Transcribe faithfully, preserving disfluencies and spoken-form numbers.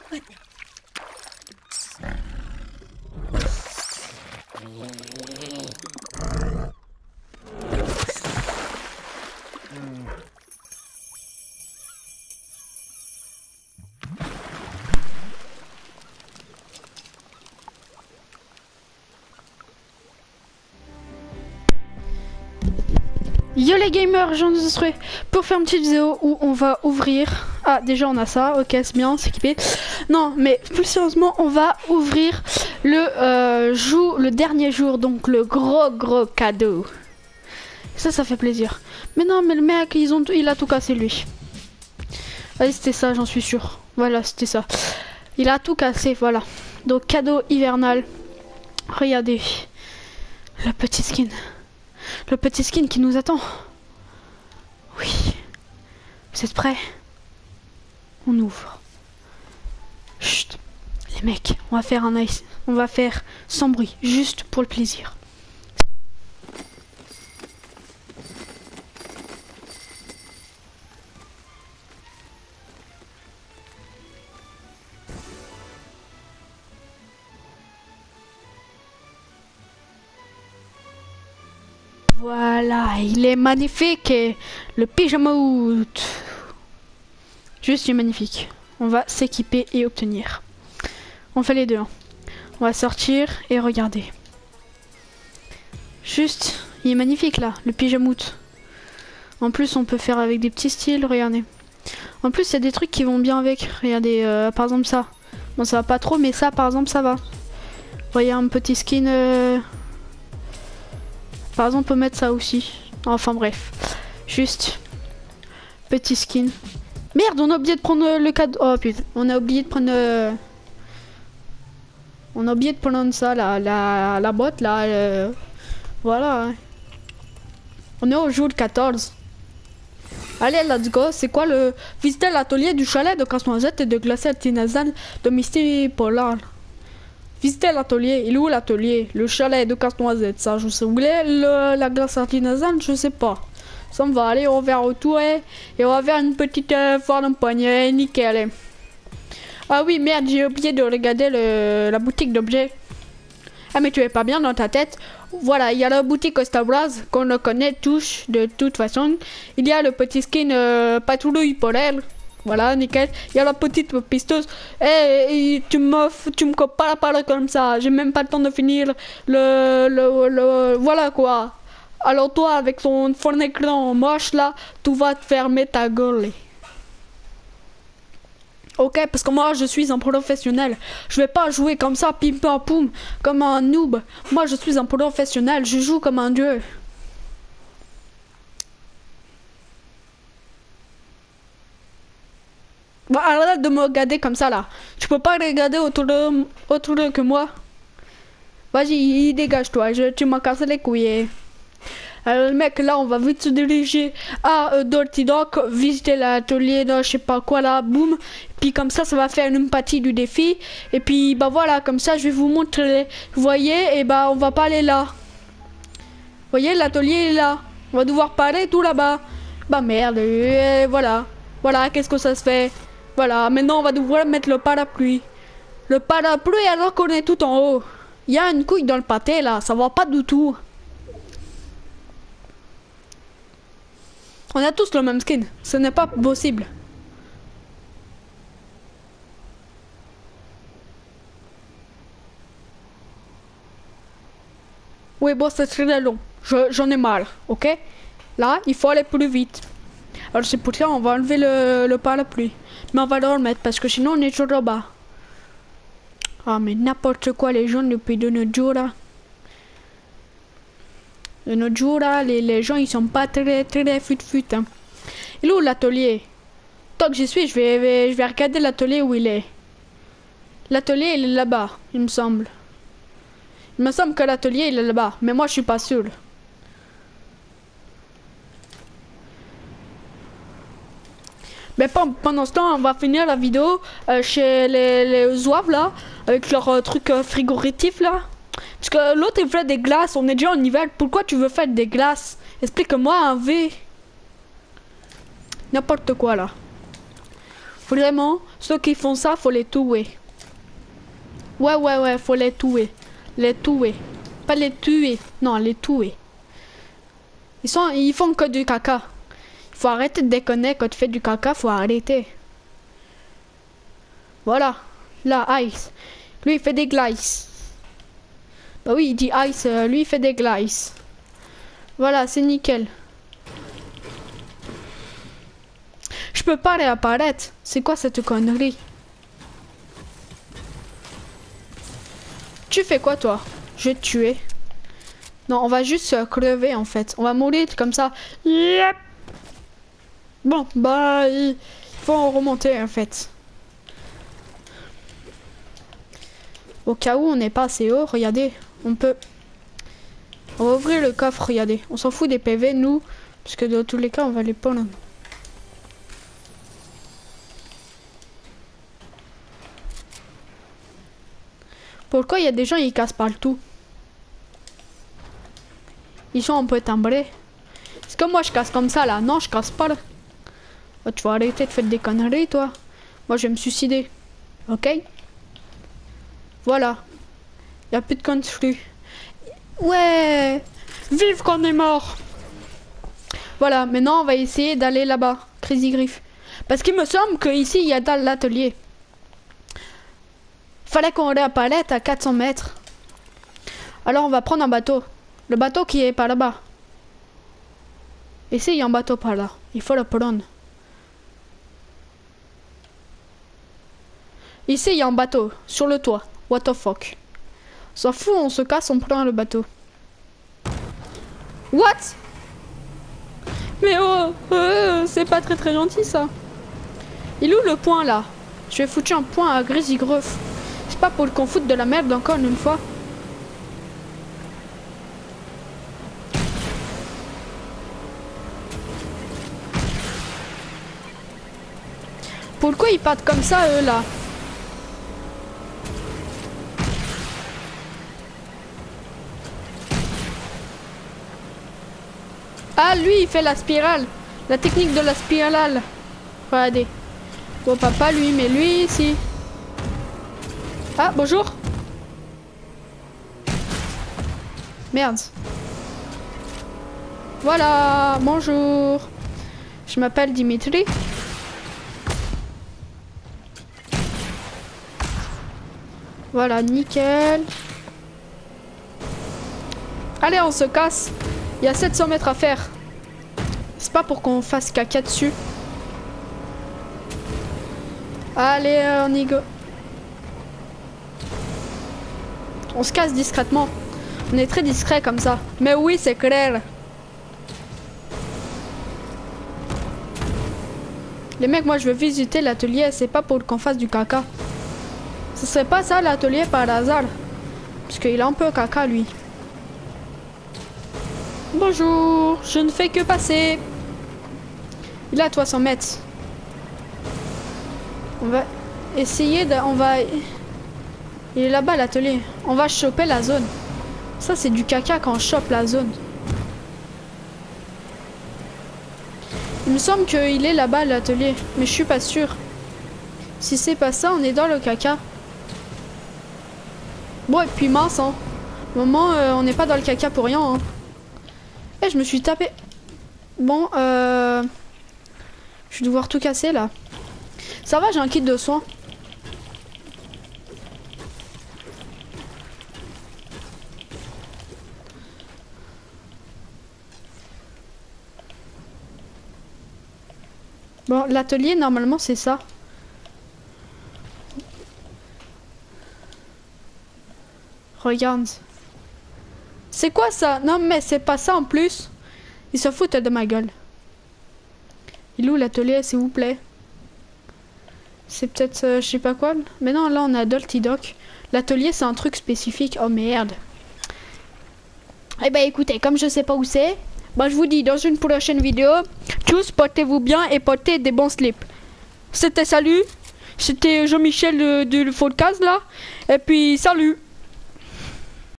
Yo les gamers, j'en suis pour faire une petite vidéo où on va ouvrir. Ah, déjà on a ça, ok, c'est bien, c'est équipé. Non, mais plus sérieusement, on va ouvrir le euh, jour, le dernier jour, donc le gros gros cadeau. Ça, ça fait plaisir. Mais non, mais le mec, ils ont, il a tout cassé lui. Vas-y, c'était ça, j'en suis sûr. Voilà, c'était ça. Il a tout cassé, voilà. Donc cadeau hivernal. Regardez, le petit skin. Le petit skin qui nous attend. Oui. Vous êtes prêts? On ouvre. Chut. Les mecs, on va faire un ice. On va faire sans bruit, juste pour le plaisir. Voilà, il est magnifique. Et le pyjama out. Juste, il est magnifique. On va s'équiper et obtenir. On fait les deux. Hein. On va sortir et regarder. Juste, il est magnifique là, le pyjama out. En plus, on peut faire avec des petits styles, regardez. En plus, il y a des trucs qui vont bien avec. Regardez, euh, par exemple ça. Bon, ça va pas trop, mais ça, par exemple, ça va. Vous voyez un petit skin... Euh... Par exemple, on peut mettre ça aussi. Enfin bref. Juste. Petit skin. Merde, on a oublié de prendre le cadeau. Oh putain, on a oublié de prendre... Euh... On a oublié de prendre ça, la, la, la boîte là. Euh... Voilà. Hein. On est au jour quatorze. Allez, let's go. C'est quoi le... Visiter l'atelier du chalet de Casse-Noisette et de glacier artisanal de Misty Polar. Visiter l'atelier. Il est où l'atelier? Le chalet de Casse-Noisette, ça, je sais où il est. Le, la glace artisanale, je sais pas. Ça me va aller, on va retourer. Et on va faire une petite euh, foire de poignet. Nickel. Ah oui, merde, j'ai oublié de regarder le, la boutique d'objets. Ah, mais tu es pas bien dans ta tête. Voilà, il y a la boutique Ostabraz qu'on le connaît tous de toute façon. Il y a le petit skin euh, patrouille polaire. Voilà, nickel. Il y a la petite pisteuse. Eh, tu me, tu me coupes pas la parole comme ça. J'ai même pas le temps de finir le, le, le, voilà quoi. Alors toi, avec ton fond écran moche là, tu vas te fermer ta gueule. Ok, parce que moi je suis un professionnel. Je vais pas jouer comme ça, pim pam poum, comme un noob. Moi je suis un professionnel, je joue comme un dieu. Bon, arrête de me regarder comme ça là. Tu peux pas regarder autour de, autour de que moi. Vas-y, dégage-toi, je, tu m'as cassé les couilles. Alors mec, là on va vite se diriger à euh, Dirty Dock, visiter l'atelier de je sais pas quoi là, boum. Puis comme ça, ça va faire une partie du défi. Et puis bah voilà, comme ça je vais vous montrer. Vous voyez, et bah on va pas aller là. Vous voyez, l'atelier est là. On va devoir parler tout là-bas. Bah merde, et voilà. Voilà, qu'est-ce que ça se fait? Voilà, maintenant on va devoir mettre le parapluie. Le parapluie alors qu'on est tout en haut. Il y a une couille dans le pâté là, ça va pas du tout. On a tous le même skin, ce n'est pas possible. Oui, bon, c'est très long. J'en ai marre, ok? Là, il faut aller plus vite. Alors c'est pour ça on va enlever le, le parapluie. Mais on va le remettre parce que sinon on est toujours là-bas. Ah mais n'importe quoi les gens depuis de nos jours là. De nos jours là, les, les gens ils sont pas très très fut fut hein. Il est où l'atelier? Tant que j'y suis, je vais, je vais regarder l'atelier où il est. L'atelier il est là-bas, il me semble. Il me semble que l'atelier il est là-bas, mais moi je suis pas sûr. Mais pendant ce temps, on va finir la vidéo euh, chez les, les zouaves là, avec leur euh, truc euh, frigoritif là. Parce que l'autre il fait des glaces, on est déjà en hiver, pourquoi tu veux faire des glaces? Explique-moi un V. N'importe quoi là. Vraiment, ceux qui font ça, faut les tuer. Ouais, ouais, ouais, faut les tuer. Les tuer. Pas les tuer. Non, les tuer. Ils sont, ils font que du caca. Il faut arrêter de déconner quand tu fais du caca, faut arrêter. Voilà. Là, Ice. Lui, il fait des glaces. Bah oui, il dit Ice, euh, lui, il fait des glaces. Voilà, c'est nickel. Je peux pas réapparaître. C'est quoi cette connerie? Tu fais quoi, toi? Je vais te tuer. Non, on va juste euh, crever, en fait. On va mourir comme ça. Yep. Bon, bah, il faut en remonter, en fait. Au cas où on n'est pas assez haut, regardez, on peut... On va ouvrir le coffre, regardez. On s'en fout des P V, nous, parce que dans tous les cas, on va les prendre. Pourquoi il y a des gens, ils cassent partout? Ils sont un peu timbrés. Est-ce que moi, je casse comme ça, là? Non, je casse pas, là. Oh, tu vas arrêter de faire des conneries, toi. Moi, je vais me suicider. Ok? Voilà. Il n'y a plus de construit. Ouais! Vive qu'on est mort! Voilà, maintenant, on va essayer d'aller là-bas. Crazy Griff. Parce qu'il me semble qu'ici, il y a dans l'atelier. Fallait qu'on réapparaisse à quatre cents mètres. Alors, on va prendre un bateau. Le bateau qui est par là-bas. Ici, il y a un bateau par là. Il faut le prendre. Ici, il y a un bateau. Sur le toit. What the fuck. S'en fout, on se casse, on prend le bateau. What? Mais oh, euh, c'est pas très très gentil ça. Il est où le point là? Je vais foutre un point à Crazy Griff. C'est pas pour qu'on foute de la merde encore une fois. Pourquoi ils partent comme ça eux là? Ah, lui, il fait la spirale. La technique de la spirale. Regardez. Bon, papa, lui, mais lui, ici. Ah, bonjour. Merde. Voilà, bonjour. Je m'appelle Dimitri. Voilà, nickel. Allez, on se casse. Il y a sept cents mètres à faire. C'est pas pour qu'on fasse caca dessus. Allez, on y go. On se casse discrètement. On est très discret comme ça. Mais oui, c'est clair. Les mecs, moi je veux visiter l'atelier. C'est pas pour qu'on fasse du caca. Ce serait pas ça l'atelier par hasard. Parce qu'il a un peu caca lui. Bonjour, je ne fais que passer. Il est à trois cents mètres. On va essayer de... On va... Il est là-bas l'atelier. On va choper la zone. Ça c'est du caca quand on chope la zone. Il me semble qu'il est là-bas l'atelier. Mais je suis pas sûre. Si c'est pas ça, on est dans le caca. Bon et puis mince hein. Au moment euh, on n'est pas dans le caca pour rien hein. Eh, je me suis tapé. Bon, euh... je vais devoir tout casser, là. Ça va, j'ai un kit de soins. Bon, l'atelier, normalement, c'est ça. Regarde. C'est quoi ça? Non mais c'est pas ça en plus. Ils se foutent de ma gueule. Il est où l'atelier s'il vous plaît? C'est peut-être euh, je sais pas quoi. Mais non là on a Adulty Doc. L'atelier c'est un truc spécifique. Oh merde. Eh ben écoutez, comme je sais pas où c'est, bah je vous dis dans une prochaine vidéo. Tous portez-vous bien et portez des bons slips. C'était salut. C'était Jean-Michel de, de, de podcast là. Et puis salut.